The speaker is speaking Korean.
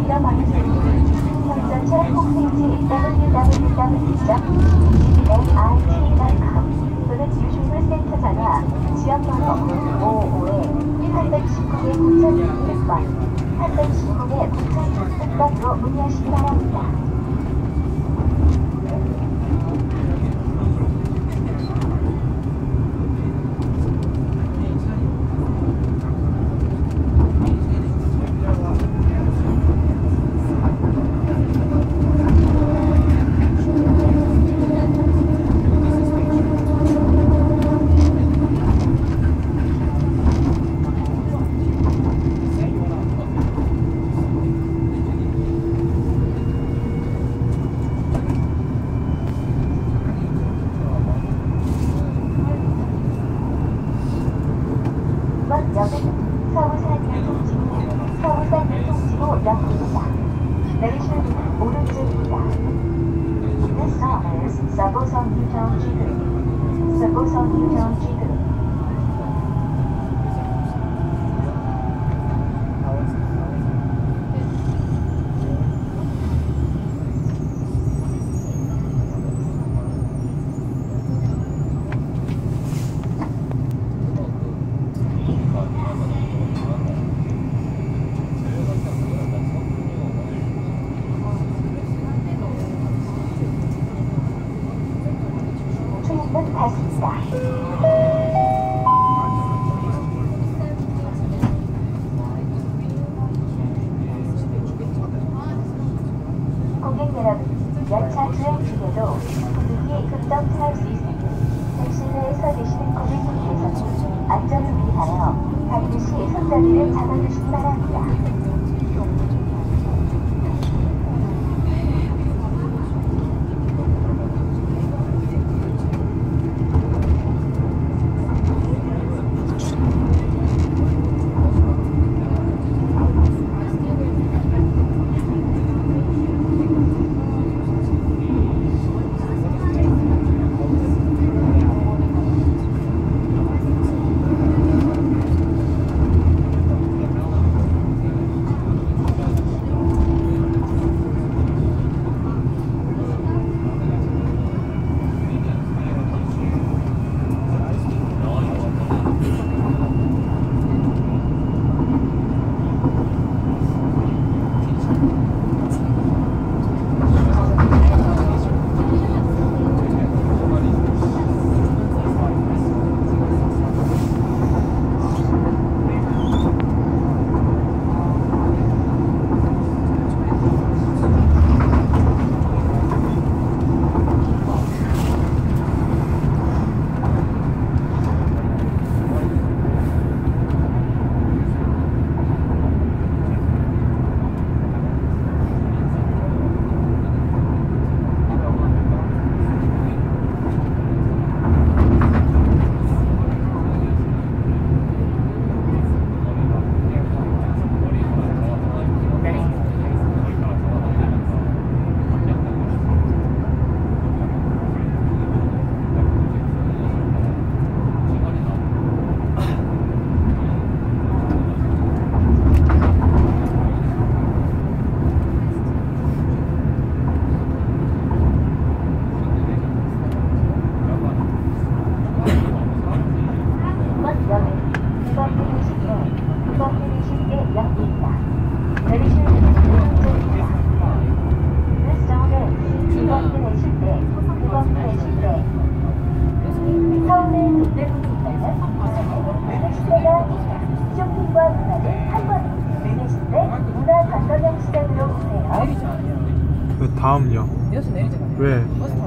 전철 홈페이지 www.mit.com 또는 유실물 센터 전화 지역번호 55에 819-9600번 819-9600번으로 문의하시기 바랍니다. 서울산 유통지구 역입니다. 내리실 문은 오른쪽입니다. This stop is 서구선 유정지구. 서구선 유정지구. 출입문 닫습니다. 고객 여러분, 열차 주행 중에도 분위기 급동차할 수 있으니 택시내에서 계시는 고객님께서는 안전을 위하여 반드시 손잡이를 잡아주시기 바랍니다. 쇼핑과 문화를 한 번에 유니스트의 문화관광형 시장으로 오세요. 다음요. 왜?